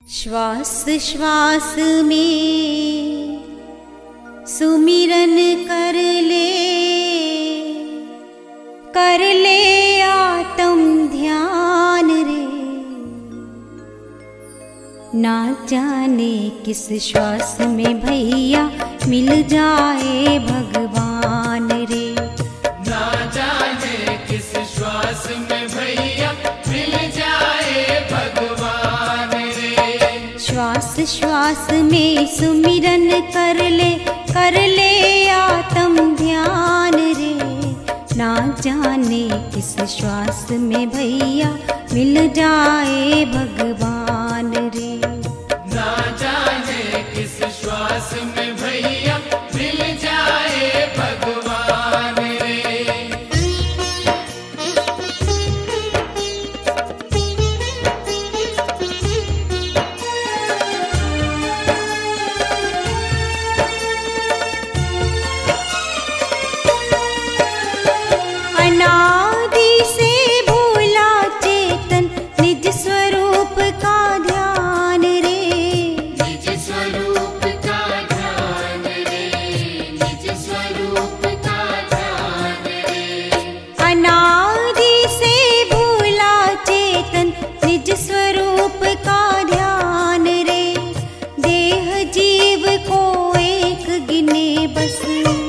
श्वास श्वास में सुमिरन कर ले आत्म ध्यान रे। ना जाने किस श्वास में भैया मिल जाए भगवान रे। ना जाने किस श्वास में भैया मिल जाए भगवान रे। श्वास श्वास में सुमिरन कर ले आत्म ध्यान रे। ना जाने किस श्वास में भैया मिल जाए भगवान रे। ना जाने किस श्वास में भैया मिल जाए भगवान रे। अनादि से भूला चेतन निज स्वरूप का ध्यान रे। निज स्वरूप का ध्यान रे। निज स्वरूप का ध्यान रे। अनादि से भूला चेतन निज स्वरूप का ध्यान रे। देह जीव को एक गिने बस,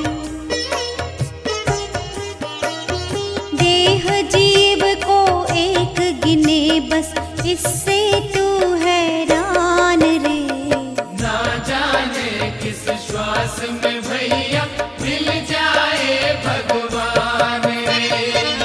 देह जीव को एक गिने बस, इससे तू हैरान रे। ना जाने किस श्वास में भैया मिल जाए भगवान रे।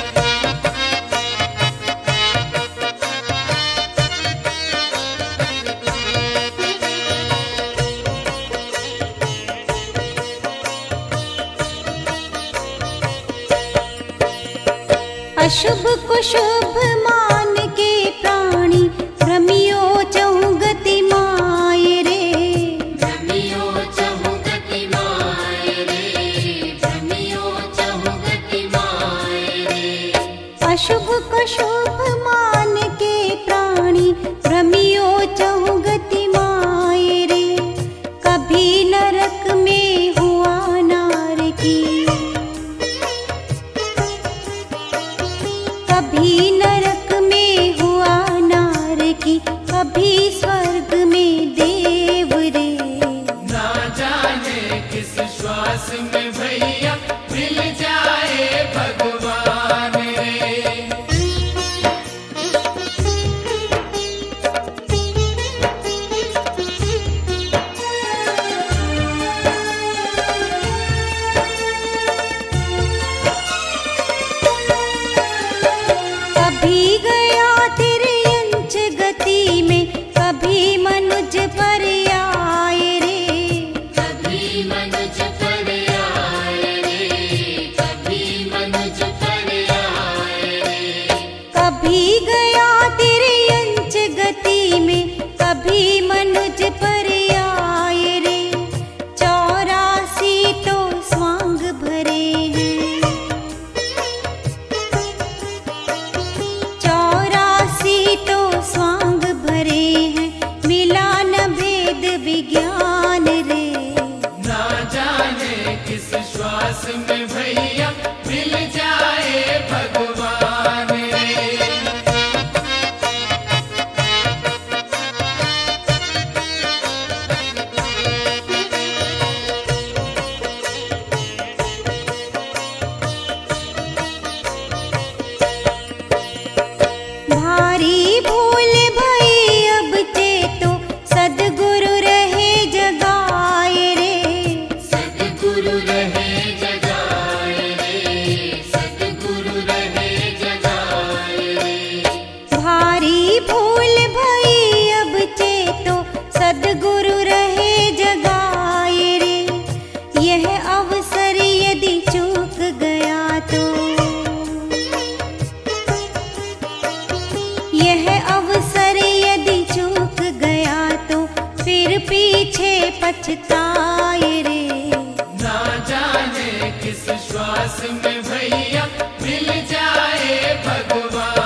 अशुभ को शुभ मान के प्राणी भ्रमियो चहु गति माय रे। भ्रमियो चहु गति माय रे। भ्रमियो चहु गति माय रे। अशुभ को शुभ मान के प्राणी भ्रमियो चहु गति माय रे। कभी नरक में हुआ नार की, कभी नरक में हुआ नार की, कभी स्वर्ग में देव रे। ना जाने किस श्वास में भैया मिल जाए भगवान रे। कभी गया तिर्यंच गति में, कभी मनुज पर आए रे। कभी मनुज पर आए रे। कभी मनुज पर आए रे। कभी गया तिर्यंच गति में, कभी मनुज पर आए रे। 84 तो स्वांग भरे हैं, 84 तो स्वांग भरे हैं, मिला न भेद विज्ञान रे। ना जाने किस श्वास में भैया मिल जाए भगवान रे। भारी भूल भई अब चेतो, सद्गुरु रहे जगाए रे। सद्गुरु रहे जगाए रे। सद्गुरु रहे जगाए रे। भारी भूल भई अब चेतो, सद्गुरु रहे जगाए रे। यह अवसर यदि चूक गया तो, यह अवसर यदि चूक गया तो, फिर पीछे पछताए रे। ना जाने किस श्वास में भैया मिल जाए भगवान